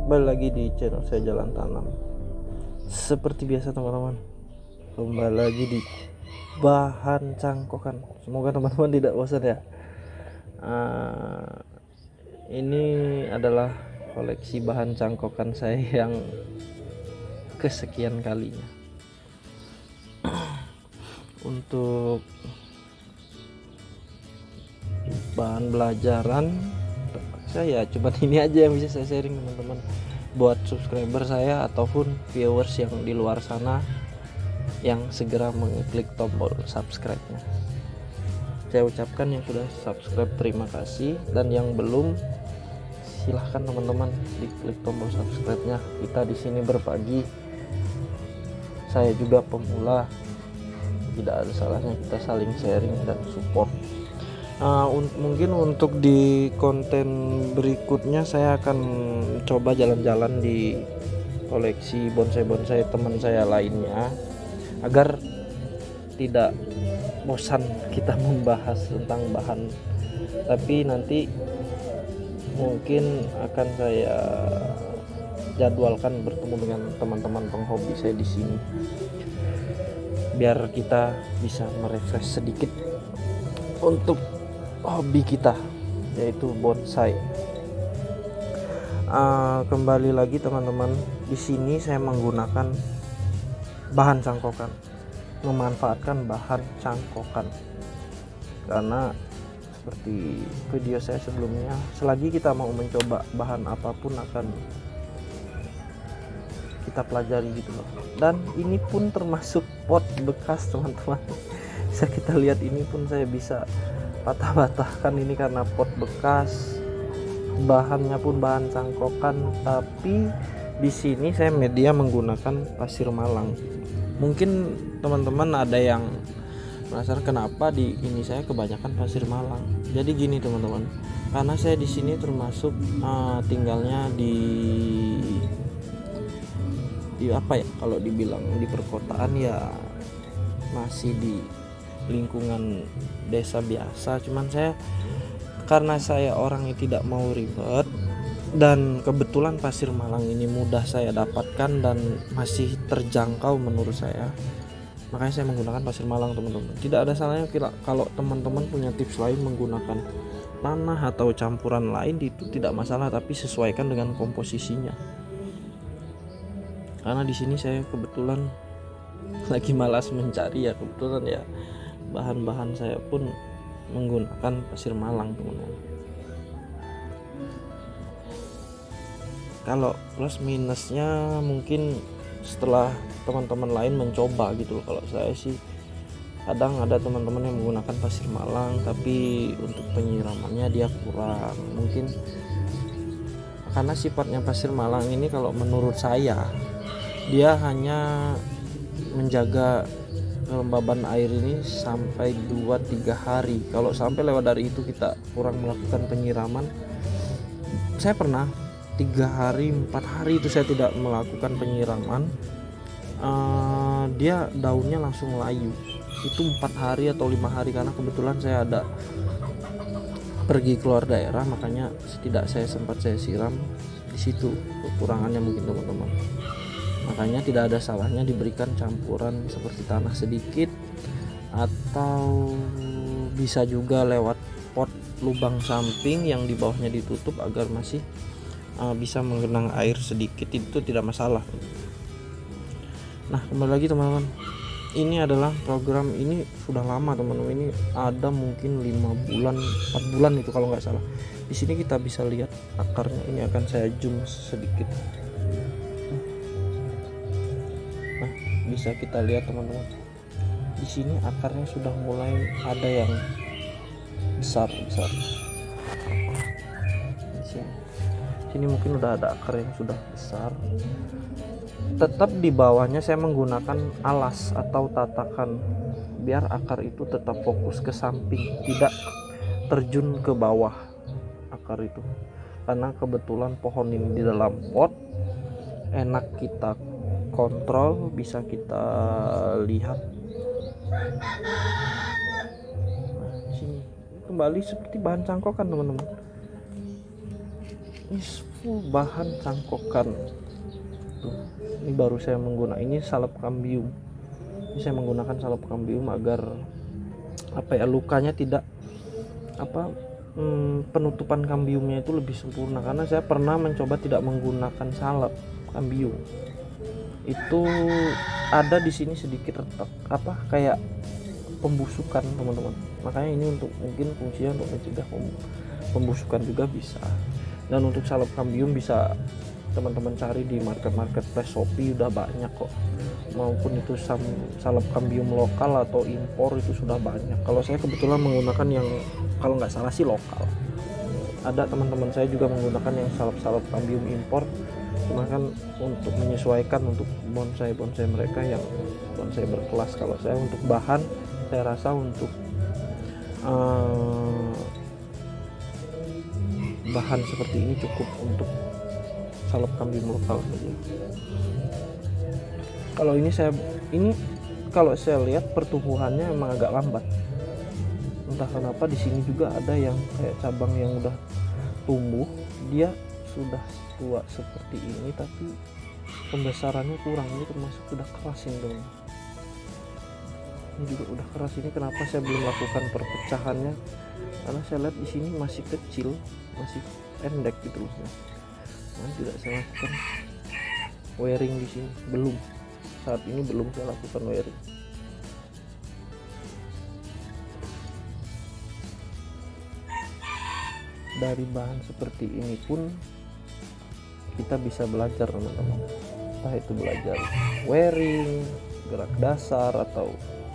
Kembali lagi di channel saya Jalan Tanam. Seperti biasa teman-teman, kembali lagi di bahan cangkokan. Semoga teman-teman tidak bosan ya. Ini adalah koleksi bahan cangkokan saya yang kesekian kalinya. Untuk bahan belajaran saya cuma ini aja yang bisa saya sharing teman-teman, buat subscriber saya ataupun viewers yang di luar sana yang segera mengklik tombol subscribe-nya. Saya ucapkan yang sudah subscribe terima kasih, dan yang belum silahkan teman-teman diklik tombol subscribe-nya. Kita di sini berbagi, saya juga pemula, tidak ada salahnya kita saling sharing dan support. Mungkin untuk di konten berikutnya saya akan coba jalan-jalan di koleksi bonsai-bonsai teman saya lainnya, agar tidak bosan kita membahas tentang bahan. Tapi nanti mungkin akan saya jadwalkan bertemu dengan teman-teman penghobi saya di sini, biar kita bisa merefresh sedikit untuk hobi kita, yaitu bonsai. Kembali lagi teman-teman, di sini saya menggunakan bahan cangkokan, memanfaatkan bahan cangkokan, karena seperti video saya sebelumnya, selagi kita mau mencoba bahan apapun akan kita pelajari gitu loh. Dan ini pun termasuk pot bekas teman-teman. Bisa kita lihat, ini pun saya bisa patah-patahkan ini karena pot bekas. Bahannya pun bahan cangkokan, tapi di sini saya media menggunakan pasir malang. Mungkin teman-teman ada yang penasaran kenapa di ini saya kebanyakan pasir malang. Jadi gini teman-teman, karena saya di sini termasuk tinggalnya di apa ya, kalau dibilang di perkotaan ya masih di lingkungan desa biasa. Cuman karena saya orang yang tidak mau ribet, dan kebetulan pasir malang ini mudah saya dapatkan dan masih terjangkau menurut saya, makanya saya menggunakan pasir malang teman-teman. Tidak ada salahnya kalau teman-teman punya tips lain menggunakan tanah atau campuran lain, itu tidak masalah, tapi sesuaikan dengan komposisinya. Karena di sini saya kebetulan lagi malas mencari ya, kebetulan ya bahan-bahan saya pun menggunakan pasir malang teman-teman. Kalau plus minusnya mungkin setelah teman-teman lain mencoba gitu loh. Kalau saya sih kadang ada teman-teman yang menggunakan pasir malang, tapi untuk penyiramannya dia kurang. Mungkin karena sifatnya pasir malang ini, kalau menurut saya, dia hanya menjaga kelembaban air ini sampai 2-3 hari. Kalau sampai lewat dari itu kita kurang melakukan penyiraman. Saya pernah 3 hari 4 hari itu saya tidak melakukan penyiraman, dia daunnya langsung layu. Itu 4 hari atau 5 hari, karena kebetulan saya ada pergi keluar daerah, makanya tidak saya siram. Di situ kekurangannya mungkin teman-teman. Makanya tidak ada salahnya diberikan campuran seperti tanah sedikit, atau bisa juga lewat pot lubang samping yang di bawahnya ditutup agar masih bisa menggenang air sedikit, itu tidak masalah. Nah, kembali lagi teman-teman, ini adalah program, ini sudah lama teman-teman, ini ada mungkin 5 bulan 4 bulan itu kalau nggak salah. Di sini kita bisa lihat akarnya, ini akan saya zoom sedikit. Bisa kita lihat teman-teman, di sini akarnya sudah mulai ada yang besar. Di sini mungkin udah ada akar yang sudah besar. Tetap di bawahnya saya menggunakan alas atau tatakan, biar akar itu tetap fokus ke samping, tidak terjun ke bawah akar itu. Karena kebetulan pohon ini di dalam pot, enak kita kontrol, bisa kita lihat. Sini kembali seperti bahan cangkokan teman-teman. Ini bahan cangkokan. Tuh, ini baru saya menggunakan ini salep kambium. Ini saya menggunakan salep kambium agar lukanya tidak penutupan kambiumnya itu lebih sempurna, karena saya pernah mencoba tidak menggunakan salep kambium. Itu ada di sini sedikit retak kayak pembusukan teman-teman. Makanya ini untuk mungkin fungsinya untuk mencegah pembusukan juga bisa. Dan untuk salep kambium bisa teman-teman cari di marketplace Shopee, udah banyak kok. Maupun itu salep kambium lokal atau impor itu sudah banyak. Kalau saya kebetulan menggunakan yang kalau nggak salah sih lokal. Ada teman-teman saya juga menggunakan yang salep kambium impor, cuma kan untuk menyesuaikan untuk bonsai mereka yang bonsai berkelas. Kalau saya untuk bahan, saya rasa untuk bahan seperti ini cukup untuk salep kambium lokal saja. Kalau kalau saya lihat pertumbuhannya emang agak lambat. Entah kenapa di sini juga ada yang kayak cabang yang udah tumbuh, dia sudah tua seperti ini tapi pembesarannya kurang. Ini termasuk sudah keras ini dong. Ini juga udah keras. Ini kenapa saya belum lakukan perpecahannya? Karena saya lihat di sini masih kecil, masih pendek gitu loh. Nah, tidak saya lakukan wiring di sini, belum. Saat ini belum saya lakukan wiring. Dari bahan seperti ini pun kita bisa belajar teman-teman. Entah itu belajar wiring, gerak dasar, atau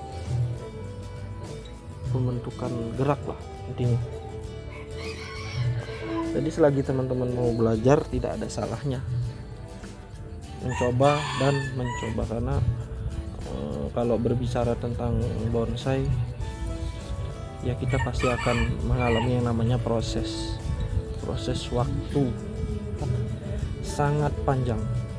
pembentukan gerak lah intinya. Jadi selagi teman-teman mau belajar, tidak ada salahnya mencoba, karena kalau berbicara tentang bonsai ya kita pasti akan mengalami yang namanya proses waktu sangat panjang.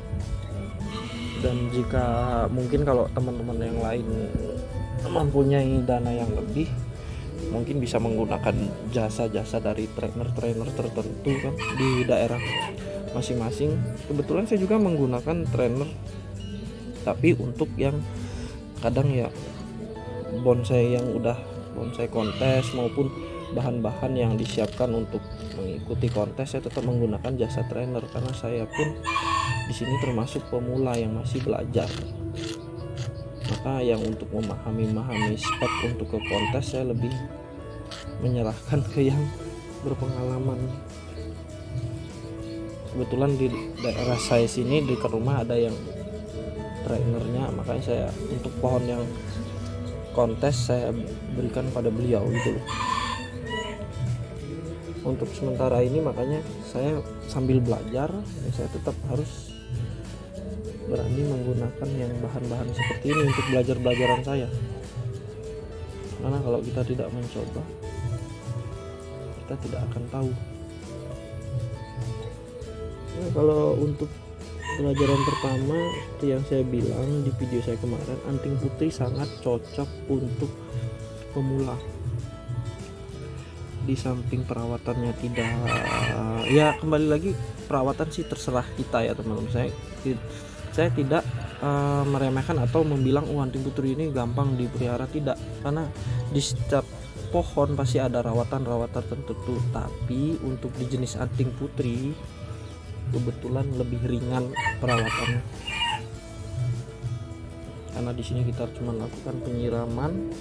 Dan jika mungkin kalau teman-teman yang lain mempunyai dana yang lebih, mungkin bisa menggunakan jasa-jasa dari trainer tertentu kan di daerah masing-masing. Kebetulan saya juga menggunakan trainer, tapi untuk yang kadang ya bonsai yang udah bonsai kontes maupun bahan-bahan yang disiapkan untuk mengikuti kontes, saya tetap menggunakan jasa trainer karena saya pun di sini termasuk pemula yang masih belajar. Maka yang untuk memahami spek untuk ke kontes, saya lebih menyerahkan ke yang berpengalaman. Kebetulan di daerah saya sini dekat rumah ada yang trainernya, makanya saya untuk pohon yang kontes saya berikan pada beliau gitu loh. Untuk sementara ini makanya saya sambil belajar ya, saya tetap harus berani menggunakan yang bahan-bahan seperti ini untuk belajaran saya. Karena kalau kita tidak mencoba, kita tidak akan tahu. Nah, kalau untuk pelajaran pertama seperti yang saya bilang di video saya kemarin, anting putih sangat cocok untuk pemula. Di samping perawatannya tidak, ya kembali lagi perawatan sih terserah kita ya teman-teman. Saya tidak meremehkan atau membilang anting putri ini gampang dipelihara, tidak, karena di setiap pohon pasti ada rawatan-rawatan tertentu. Tapi untuk di jenis anting putri kebetulan lebih ringan perawatannya, karena di sini kita cuma lakukan penyiraman,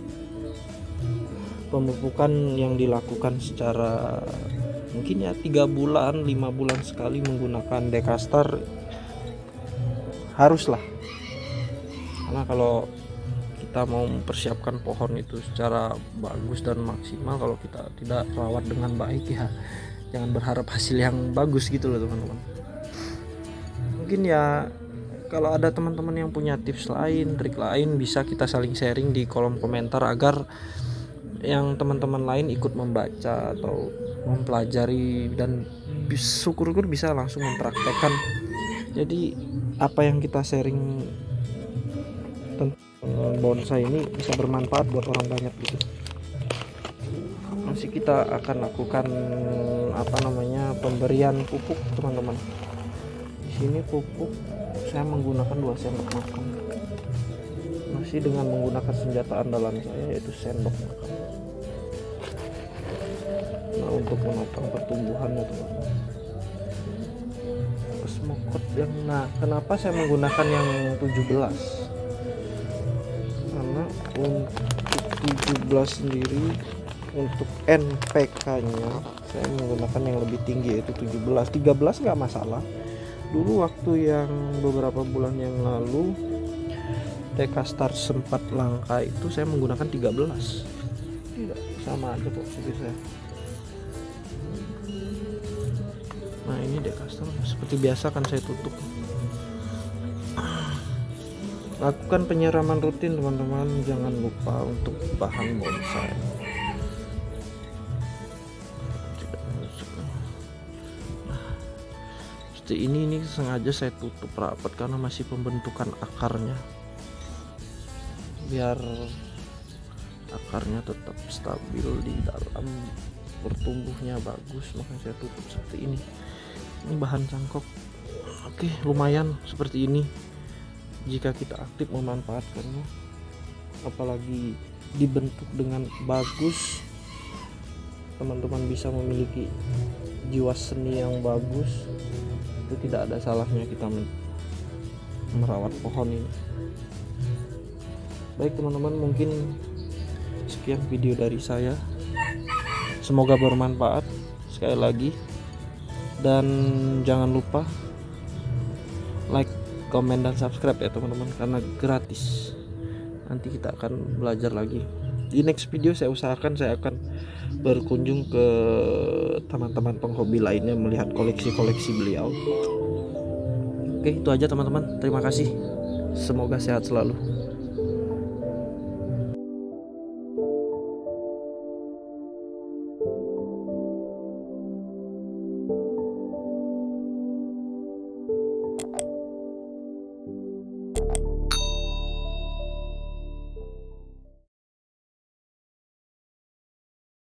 pemupukan yang dilakukan secara mungkin ya 3 bulan 5 bulan sekali menggunakan Dekastar haruslah. Karena kalau kita mau mempersiapkan pohon itu secara bagus dan maksimal, kalau kita tidak rawat dengan baik ya jangan berharap hasil yang bagus gitu loh teman-teman. Mungkin ya kalau ada teman-teman yang punya tips lain, trik lain, bisa kita saling sharing di kolom komentar agar yang teman-teman lain ikut membaca atau mempelajari dan syukur-syukur bisa langsung mempraktekkan. Jadi apa yang kita sharing tentang bonsai ini bisa bermanfaat buat orang banyak gitu. masih kita akan lakukan pemberian pupuk teman-teman. Di sini pupuk saya menggunakan 2 sendok makan, masih dengan menggunakan senjata andalan saya yaitu sendok makan. Nah, untuk menopang pertumbuhannya teman-teman, smokot yang kenapa saya menggunakan yang 17, karena untuk 17 sendiri untuk NPK nya saya menggunakan yang lebih tinggi yaitu 17. 13 nggak masalah. Dulu waktu yang beberapa bulan yang lalu Dekastar sempat langka itu saya menggunakan 13. Tidak sama aja kok supir saya. Nah, ini Dekastar seperti biasa kan saya tutup. Lakukan penyiraman rutin teman-teman, jangan lupa untuk bahan bonsai. Seperti ini sengaja saya tutup rapat karena masih pembentukan akarnya, biar akarnya tetap stabil di dalam, bertumbuhnya bagus, makanya saya tutup seperti ini. Ini bahan cangkok. Oke, lumayan seperti ini jika kita aktif memanfaatkannya, apalagi dibentuk dengan bagus. Teman-teman bisa memiliki jiwa seni yang bagus, itu tidak ada salahnya kita merawat pohon ini. Baik teman-teman, mungkin sekian video dari saya, semoga bermanfaat sekali lagi, dan jangan lupa like, komen, dan subscribe ya teman-teman, karena gratis. Nanti kita akan belajar lagi. Di next video saya usahakan saya akan berkunjung ke teman-teman penghobi lainnya, melihat koleksi-koleksi beliau. Oke, itu aja teman-teman, terima kasih, semoga sehat selalu.